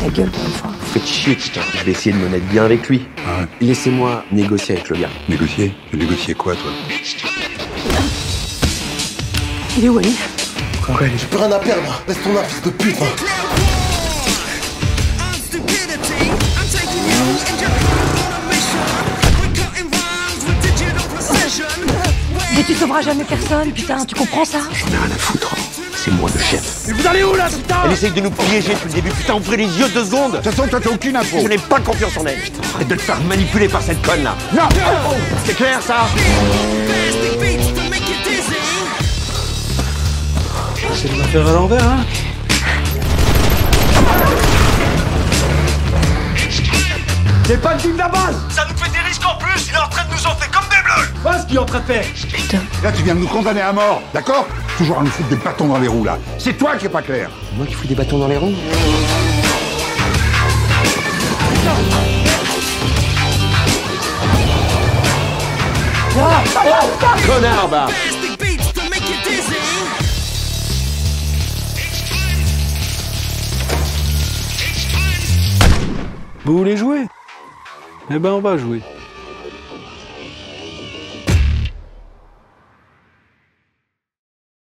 ta gueule pour une fois. Vous faites chier, putain. Je vais essayer de me mettre bien avec lui. Ah ouais. Laissez-moi négocier avec le gars. Négocier? Tu négocier quoi, toi? Il est où, Ali? Quoi, J'ai plus rien à perdre. Laisse ton fils de pute. Mais tu sauveras jamais personne, putain, tu comprends ça? J'en ai rien à foutre. C'est moi le chef. Mais vous allez où là, putain? Elle essaye de nous piéger depuis le début. Putain, ouvrez les yeux 2 secondes. De toute façon, toi, t'as aucune info. Je n'ai pas confiance en elle. Arrête de te faire manipuler par cette conne là. Non! C'est clair ça? C'est de l'affaire à l'envers, hein? C'est pas le type de la base! Ça nous fait des risques en plus, il est en train de nous enfer comme des bleus! Voilà ce qu'il est en train de faire! Putain. Là, tu viens de nous condamner à mort, d'accord? Toujours à nous foutre des bâtons dans les roues, là. C'est toi qui est pas clair. Moi qui fous des bâtons dans les roues. Connard, bah! Vous voulez jouer? Eh ben on va jouer.